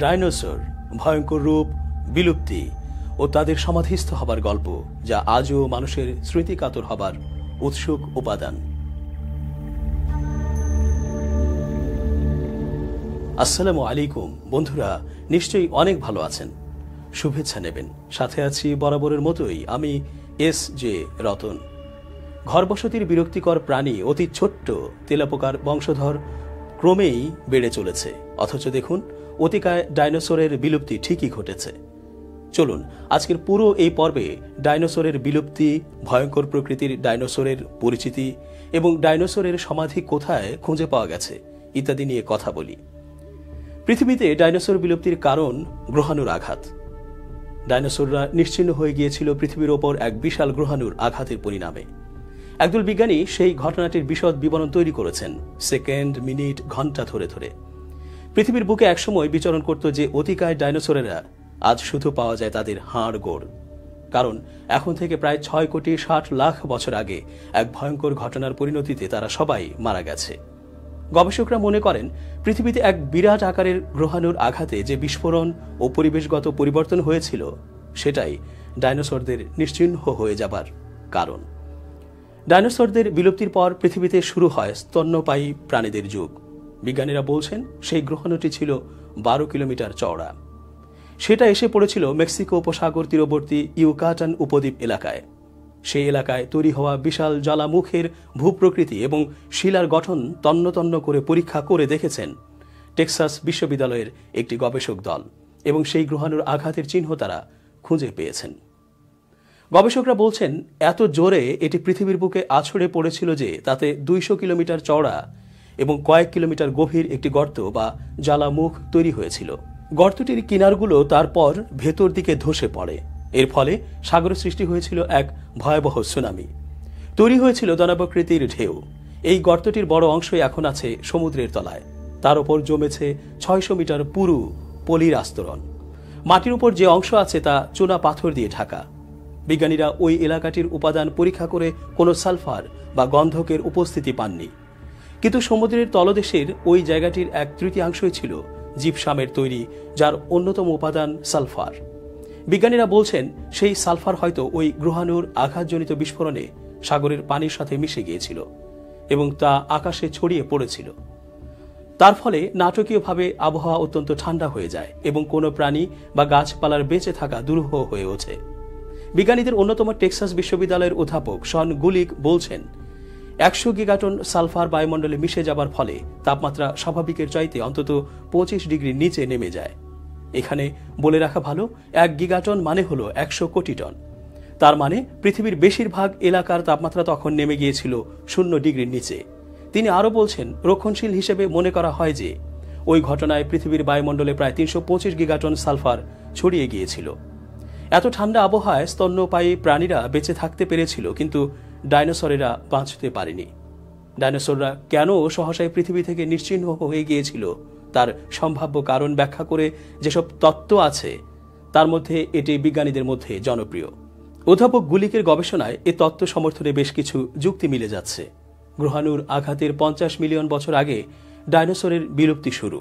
Dinosaur, ভয়ঙ্কর রূপ, বিলুপ্তি ও তাদের সমাধিস্থ হবার গল্প, যা আজও মানুষের স্মৃতিকাতর হবার উৎসুক উপাদান। আসসালামু আলাইকুম বন্ধুরা, নিশ্চয়ই অনেক ভালো আছেন। শুভেচ্ছা নেবেন। সাথে আছি বরাবরের মতোই আমি এস.জে. রতন। ঘরবসতির বিরক্তিকর প্রাণী অতি ছোট্ট তেলাপোকার বংশধর ক্রমেই বেড়ে চলেছে, অথচ দেখুন অতিকায় ডাইনোসরের বিলুপ্তি ঠিকই ঘটেছে। চলুন আজকের পুরো এই পর্বে ডাইনোসরের বিলুপ্তি, ভয়ঙ্কর প্রকৃতির ডাইনোসরের পরিচিতি এবং ডাইনোসরের সমাধি কোথায় খুঁজে পাওয়া গেছে ইত্যাদি নিয়ে কথা বলি। পৃথিবীতে ডাইনোসর বিলুপ্তির কারণ গ্রহাণুর আঘাত। ডাইনোসররা নিশ্চিহ্ন হয়ে গিয়েছিল পৃথিবীর ওপর এক বিশাল গ্রহাণুর আঘাতের পরিণামে। একদল বিজ্ঞানী সেই ঘটনাটির বিশদ বিবরণ তৈরি করেছেন সেকেন্ড, মিনিট, ঘন্টা ধরে ধরে। পৃথিবীর বুকে একসময় বিচরণ করত যে অতিকায় ডাইনোসরেরা, আজ শুধু পাওয়া যায় তাদের হাড় গোড়। কারণ এখন থেকে প্রায় 6,60,00,000 বছর আগে এক ভয়ঙ্কর ঘটনার পরিণতিতে তারা সবাই মারা গেছে। গবেষকরা মনে করেন পৃথিবীতে এক বিরাট আকারের গ্রহাণুর আঘাতে যে বিস্ফোরণ ও পরিবেশগত পরিবর্তন হয়েছিল, সেটাই ডাইনোসরদের নিশ্চিহ্ন হয়ে যাবার কারণ। ডাইনোসরদের বিলুপ্তির পর পৃথিবীতে শুরু হয় স্তন্যপায়ী প্রাণীদের যুগ। বিজ্ঞানীরা বলছেন সেই গ্রহাণুটি ছিল 12 কিলোমিটার চওড়া। সেটা এসে পড়েছিল মেক্সিকো উপসাগর তীরবর্তী ইউকাটান উপদ্বীপ এলাকায়। সেই এলাকায় তৈরি হওয়া বিশাল জ্বালামুখের ভূপ্রকৃতি এবং শিলার গঠন তন্ন তন্ন করে পরীক্ষা করে দেখেছেন টেক্সাস বিশ্ববিদ্যালয়ের একটি গবেষক দল, এবং সেই গ্রহাণুর আঘাতের চিহ্ন তারা খুঁজে পেয়েছেন। গবেষকরা বলছেন এত জোরে এটি পৃথিবীর বুকে আছড়ে পড়েছিল যে তাতে 200 কিলোমিটার চওড়া এবং কয়েক কিলোমিটার গভীর একটি গর্ত বা জ্বালামুখ তৈরি হয়েছিল। গর্তটির কিনারগুলো তারপর ভেতর দিকে ধসে পড়ে। এর ফলে সাগরে সৃষ্টি হয়েছিল এক ভয়াবহ সুনামি। তৈরি হয়েছিল দানবাকৃতির ঢেউ। এই গর্তটির বড় অংশই এখন আছে সমুদ্রের তলায়। তার উপর জমেছে 600 মিটার পুরু পলির আস্তরণ। মাটির উপর যে অংশ আছে তা চুনা পাথর দিয়ে ঢাকা। বিজ্ঞানীরা ওই এলাকাটির উপাদান পরীক্ষা করে কোনো সালফার বা গন্ধকের উপস্থিতি পাননি। কিন্তু সমুদ্রের তলদেশের ওই জায়গাটির 1/3 ছিল জিপসামের তৈরি, যার অন্যতম উপাদান সালফার। বিজ্ঞানীরা বলছেন সেই সালফার হয়তো ওই গ্রহাণুর আঘাতজনিত বিস্ফোরণে সাগরের পানির সাথে মিশে গিয়েছিল এবং তা আকাশে ছড়িয়ে পড়েছিল। তার ফলে নাটকীয়ভাবে আবহাওয়া অত্যন্ত ঠান্ডা হয়ে যায় এবং কোনো প্রাণী বা গাছপালার বেঁচে থাকা দুরূহ হয়ে ওঠে। বিজ্ঞানীদের অন্যতম টেক্সাস বিশ্ববিদ্যালয়ের অধ্যাপক শন গুলিক বলছেন 100 গিগাটন সালফার বায়ুমণ্ডলে মিশে যাবার ফলে তাপমাত্রা স্বাভাবিকের চাইতে অন্তত 25 ডিগ্রি নিচে নেমে যায়। এখানে বলে রাখা ভালো, 1 গিগাটন মানে হলো 100 কোটি টন। তার মানে পৃথিবীর বেশিরভাগ এলাকার তাপমাত্রা তখন নেমে গিয়েছিল 0 ডিগ্রির নিচে। তিনি আরও বলছেন রক্ষণশীল হিসেবে মনে করা হয় যে ওই ঘটনায় পৃথিবীর বায়ুমণ্ডলে প্রায় 325 গিগাটন সালফার ছড়িয়ে গিয়েছিল। এত ঠান্ডা আবহাওয়ায় স্তন্যপায়ী প্রাণীরা বেঁচে থাকতে পেরেছিল, কিন্তু ডাইনোসরেরা বাঁচতে পারেনি। ডাইনোসররা কেন সহসায় পৃথিবী থেকে নিশ্চিহ্ন হয়ে গিয়েছিল তার সম্ভাব্য কারণ ব্যাখ্যা করে যেসব তত্ত্ব আছে তার মধ্যে এটি বিজ্ঞানীদের মধ্যে জনপ্রিয়। অধ্যাপক গুলিকের গবেষণায় এ তত্ত্ব সমর্থনে বেশ কিছু যুক্তি মিলে যাচ্ছে। গ্রহাণুর আঘাতের 50 মিলিয়ন বছর আগে ডাইনোসরের বিলুপ্তি শুরু।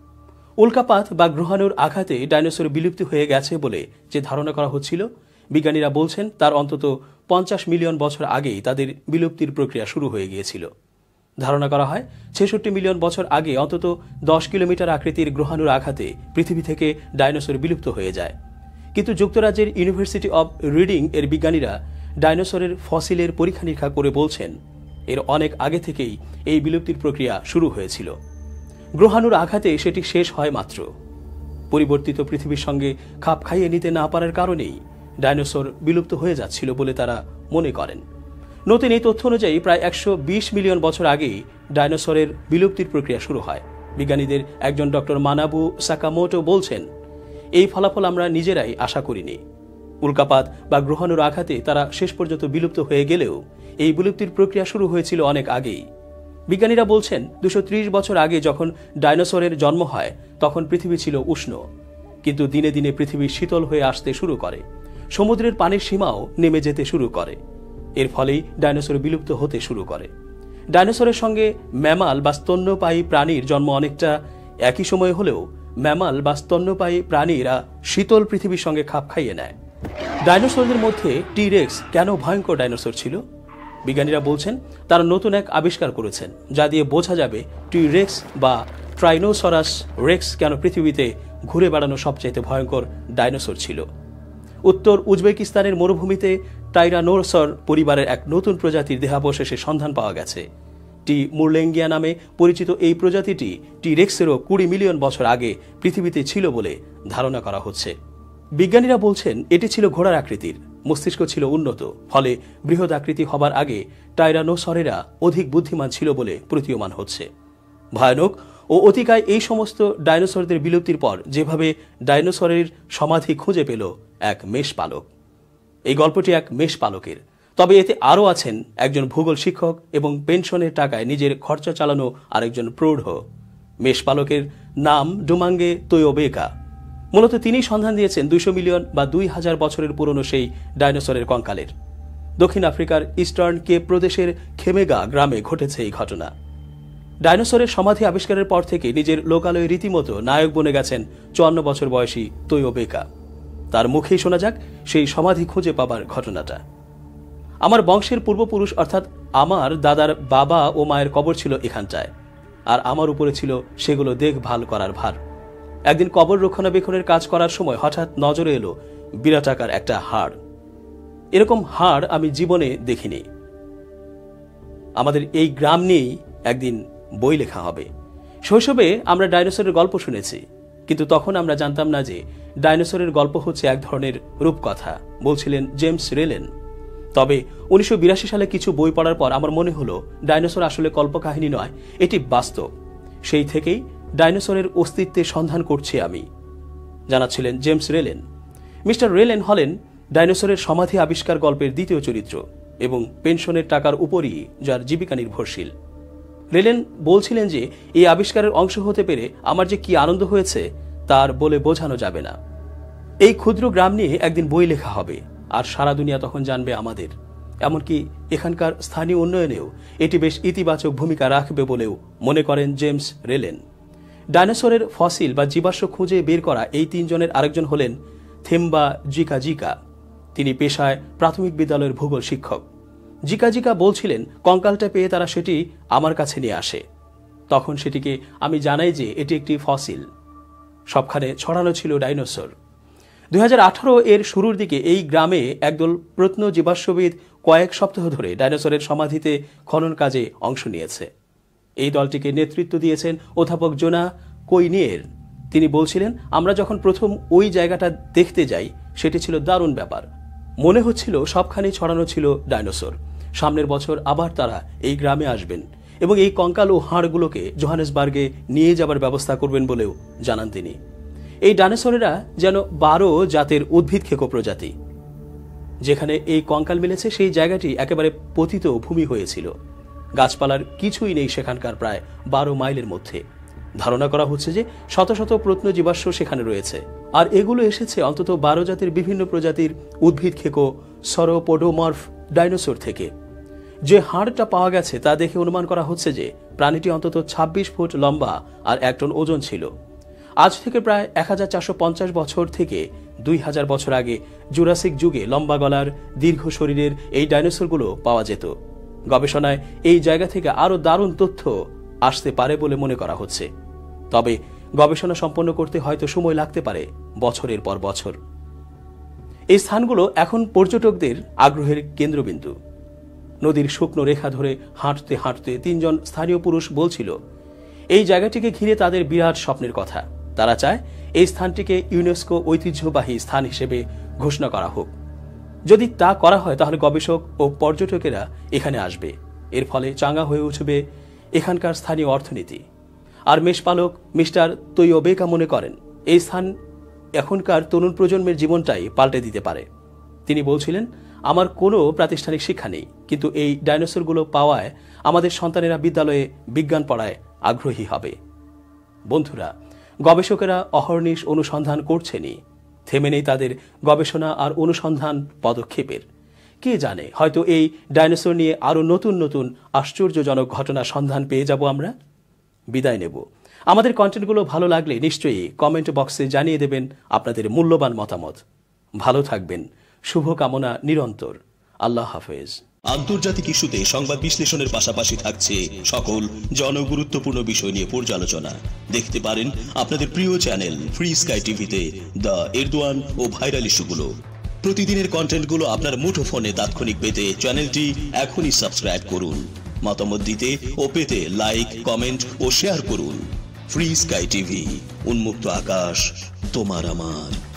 উল্কাপাত বা গ্রহাণুর আঘাতে ডাইনোসর বিলুপ্তি হয়ে গেছে বলে যে ধারণা করা হচ্ছিল, বিজ্ঞানীরা বলছেন তার অন্তত 50 মিলিয়ন বছর আগেই তাদের বিলুপ্তির প্রক্রিয়া শুরু হয়ে গিয়েছিল। ধারণা করা হয় 66 মিলিয়ন বছর আগে অন্তত 10 কিলোমিটার আকৃতির গ্রহাণুর আঘাতে পৃথিবী থেকে ডাইনোসর বিলুপ্ত হয়ে যায়। কিন্তু যুক্তরাজ্যের ইউনিভার্সিটি অব রিডিং এর বিজ্ঞানীরা ডাইনোসরের ফসিলের পরীক্ষা নিরীক্ষা করে বলছেন এর অনেক আগে থেকেই এই বিলুপ্তির প্রক্রিয়া শুরু হয়েছিল। গ্রহাণুর আঘাতে সেটি শেষ হয় মাত্র। পরিবর্তিত পৃথিবীর সঙ্গে খাপ খাইয়ে নিতে না পারার কারণেই ডাইনোসর বিলুপ্ত হয়ে যাচ্ছিল বলে তারা মনে করেন। নতুন এই তথ্য অনুযায়ী প্রায় 120 মিলিয়ন বছর আগেই ডাইনোসরের বিলুপ্তির প্রক্রিয়া শুরু হয়। বিজ্ঞানীদের একজন ডক্টর মানাবু সাকামোটো বলছেন এই ফলাফল আমরা নিজেরাই আশা করিনি। উল্কাপাত বা গ্রহাণুর আঘাতে তারা শেষ পর্যন্ত বিলুপ্ত হয়ে গেলেও এই বিলুপ্তির প্রক্রিয়া শুরু হয়েছিল অনেক আগেই। বিজ্ঞানীরা বলছেন 230 বছর আগে যখন ডাইনোসরের জন্ম হয় তখন পৃথিবী ছিল উষ্ণ, কিন্তু দিনে দিনে পৃথিবী শীতল হয়ে আসতে শুরু করে। সমুদ্রের পানির সীমাও নেমে যেতে শুরু করে। এর ফলেই ডাইনোসর বিলুপ্ত হতে শুরু করে। ডাইনোসরের সঙ্গে ম্যামাল বা স্তন্যপায়ী প্রাণীর জন্ম অনেকটা একই সময়ে হলেও ম্যামাল বা স্তন্যপায়ী প্রাণীরা শীতল পৃথিবীর সঙ্গে খাপ খাইয়ে নেয়। ডাইনোসরদের মধ্যে টি-রেক্স কেন ভয়ঙ্কর ডাইনোসর ছিল? বিজ্ঞানীরা বলছেন তারা নতুন এক আবিষ্কার করেছেন যা দিয়ে বোঝা যাবে টি-রেক্স বা ট্রাইনোসরাস রেক্স কেন পৃথিবীতে ঘুরে বেড়ানো সবচাইতে ভয়ঙ্কর ডাইনোসর ছিল। উত্তর উজবেকিস্তানের মরুভূমিতে টাইরানোসর পরিবারের এক নতুন প্রজাতির দেহাবশেষের সন্ধান পাওয়া গেছে। টি মুরলেঙ্গিয়া নামে পরিচিত এই প্রজাতিটি টি-রেক্সেরও 20 মিলিয়ন বছর আগে পৃথিবীতে ছিল বলে ধারণা করা হচ্ছে। বিজ্ঞানীরা বলছেন এটি ছিল ঘোড়ার আকৃতির, মস্তিষ্ক ছিল উন্নত, ফলে বৃহৎ আকৃতি হবার আগে টাইরানোসরেরা অধিক বুদ্ধিমান ছিল বলে প্রতীয়মান হচ্ছে। ভয়ানক ও অতিকায় এই সমস্ত ডাইনোসরদের বিলুপ্তির পর যেভাবে ডাইনোসরের সমাধি খুঁজে পেল এক মেষপালক। এই গল্পটি এক মেষপালকের, তবে এতে আরও আছেন একজন ভূগোল শিক্ষক এবং পেনশনের টাকায় নিজের খরচা চালানো আরেকজন প্রৌঢ়। মেষপালকের নাম ডুমাঙ্গে তোয়োবেকা। মূলত তিনি সন্ধান দিয়েছেন 200 মিলিয়ন বা 2000 বছরের পুরনো সেই ডাইনোসরের কঙ্কালের। দক্ষিণ আফ্রিকার ইস্টার্ন কেপ প্রদেশের খেমেগা গ্রামে ঘটেছে এই ঘটনা। ডাইনোসরের সমাধি আবিষ্কারের পর থেকে নিজের লোকালয়ে রীতিমতো নায়ক বনে গেছেন 54 বছর বয়সী তোয়োবেকা। তার মুখেই শোনা যাক সেই সমাধি খুঁজে পাবার ঘটনাটা। আমার বংশের পূর্বপুরুষ অর্থাৎ আমার দাদার বাবা ও মায়ের কবর ছিল এখানটায়, আর আমার উপরে ছিল সেগুলো দেখভাল করার ভার। একদিন কবর রক্ষণাবেক্ষণের কাজ করার সময় হঠাৎ নজরে এলো বিরাটাকার একটা হাড়। এরকম হাড় আমি জীবনে দেখিনি। আমাদের এই গ্রাম নিয়েই একদিন বই লেখা হবে। শৈশবে আমরা ডাইনোসরের গল্প শুনেছি, কিন্তু তখন আমরা জানতাম না যে ডাইনোসরের গল্প হচ্ছে এক ধরনের রূপকথা, বলছিলেন জেমস রেলেন। তবে 1982 সালে কিছু বই পড়ার পর আমার মনে হলো ডাইনোসর আসলে কল্পকাহিনী নয়, এটি বাস্তব। সেই থেকেই ডাইনোসরের অস্তিত্বের সন্ধান করছি আমি, জানাচ্ছিলেন জেমস রেলেন। মিস্টার রেলেন হলেন ডাইনোসরের সমাধি আবিষ্কার গল্পের দ্বিতীয় চরিত্র এবং পেনশনের টাকার উপরই যার জীবিকা নির্ভরশীল। রেলেন বলছিলেন যে এই আবিষ্কারের অংশ হতে পেরে আমার যে কি আনন্দ হয়েছে তার বলে বোঝানো যাবে না। এই ক্ষুদ্র গ্রাম নিয়ে একদিন বই লেখা হবে, আর সারা দুনিয়া তখন জানবে আমাদের। এমনকি এখানকার স্থানীয় উন্নয়নেও এটি বেশ ইতিবাচক ভূমিকা রাখবে বলেও মনে করেন জেমস রেলেন। ডাইনোসরের ফসিল বা জীবাশ্ম খুঁজে বের করা এই 3 জনের আরেকজন হলেন থেম্বা জিকা। তিনি পেশায় প্রাথমিক বিদ্যালয়ের ভূগোল শিক্ষক। জিকা বলছিলেন কঙ্কালটা পেয়ে তারা সেটি আমার কাছে নিয়ে আসে। তখন সেটিকে আমি জানাই যে এটি একটি ফসিল। সবখানে ছড়ানো ছিল ডাইনোসর। 2018 এর শুরুর দিকে এই গ্রামে একদল প্রত্নজীবাশ্মবিদ কয়েক সপ্তাহ ধরে ডাইনোসরের সমাধিতে খনন কাজে অংশ নিয়েছে। এই দলটিকে নেতৃত্ব দিয়েছেন অধ্যাপক জোনা কৈনিয়ের। তিনি বলছিলেন, আমরা যখন প্রথম ওই জায়গাটা দেখতে যাই সেটি ছিল দারুণ ব্যাপার। মনে হচ্ছিল সবখানে ছড়ানো ছিল ডাইনোসর। সামনের বছর আবার তারা এই গ্রামে আসবেন এবং এই কঙ্কাল ও হাড়গুলোকে জোহানেসবার্গে নিয়ে যাবার ব্যবস্থা করবেন বলেও জানান তিনি। এই ডাইনোসরেরা যেন 12 জাতের উদ্ভিদ খেকো প্রজাতি। যেখানে এই কঙ্কাল মিলেছে সেই জায়গাটি একেবারে পতিত ভূমি হয়েছিল। গাছপালার কিছুই নেই সেখানকার প্রায় 12 মাইলের মধ্যে। ধারণা করা হচ্ছে যে শত শত প্রত্নজীবাশ্ম সেখানে রয়েছে, আর এগুলো এসেছে অন্তত 12 জাতের বিভিন্ন প্রজাতির উদ্ভিদ খেকো সরোপোডোমর্ফ ডাইনোসর থেকে। যে হাড়টা পাওয়া গেছে তা দেখে অনুমান করা হচ্ছে যে প্রাণীটি অন্তত 26 ফুট লম্বা আর 1 টন ওজন ছিল। আজ থেকে প্রায় 1450 বছর থেকে 2000 বছর আগে জুরাসিক যুগে লম্বা গলার দীর্ঘ শরীরের এই ডাইনোসরগুলো পাওয়া যেত। গবেষণায় এই জায়গা থেকে আরও দারুণ তথ্য আসতে পারে বলে মনে করা হচ্ছে। তবে গবেষণা সম্পন্ন করতে হয়তো সময় লাগতে পারে বছরের পর বছর। এই স্থানগুলো এখন পর্যটকদের আগ্রহের কেন্দ্রবিন্দু। নদীর শুকনো রেখা ধরে হাঁটতে হাঁটতে 3 জন স্থানীয় পুরুষ বলছিল এই জায়গাটিকে ঘিরে তাদের বিরাট স্বপ্নের কথা। তারা চায় এই স্থানটিকে ইউনেস্কো ঐতিহ্যবাহী স্থান হিসেবে ঘোষণা করা হোক। যদি তা করা হয় তাহলে গবেষক ও পর্যটকেরা এখানে আসবে। এর ফলে চাঙ্গা হয়ে উঠবে এখানকার স্থানীয় অর্থনীতি। আর মেষপালক মিস্টার তোয়োবেকা মনে করেন এই স্থান এখনকার তরুণ প্রজন্মের জীবনটাই পাল্টে দিতে পারে। তিনি বলছিলেন, আমার কোনো প্রাতিষ্ঠানিক শিক্ষা নেই, কিন্তু এই ডাইনোসরগুলো পাওয়ায় আমাদের সন্তানেরা বিদ্যালয়ে বিজ্ঞান পড়ায় আগ্রহী হবে। বন্ধুরা, গবেষকেরা অহর্নিশ অনুসন্ধান করছেনই, থেমে নেই তাদের গবেষণা আর অনুসন্ধান পদক্ষেপের। কে জানে, হয়তো এই ডাইনোসর নিয়ে আরও নতুন নতুন আশ্চর্যজনক ঘটনা সন্ধান পেয়ে যাব আমরা। বিদায় নেব। আমাদের কন্টেন্টগুলো ভালো লাগলে নিশ্চয়ই কমেন্ট বক্সে জানিয়ে দেবেন আপনাদের মূল্যবান মতামত। ভালো থাকবেন, শুভকামনা নিরন্তর। আল্লাহ হাফেজ। আন্তর্জাতিক ইস্যুতে সংবাদ বিশ্লেষণের পাশাপাশি থাকছে সকল জনগুরুত্বপূর্ণ বিষয় নিয়ে পর্যালোচনা। দেখতে পারেন আপনাদের প্রিয় চ্যানেল ফ্রি স্কাই টিভিতে দ্য এরদোয়ান ও ভাইরাল ইস্যুগুলো। প্রতিদিনের কন্টেন্টগুলো আপনার মুঠোফোনে তাৎক্ষণিক পেতে চ্যানেলটি এখনই সাবস্ক্রাইব করুন। মতামত দিতে ও পেতে লাইক, কমেন্ট ও শেয়ার করুন। ফ্রি স্কাই টিভি, উন্মুক্ত আকাশ তোমার আমার।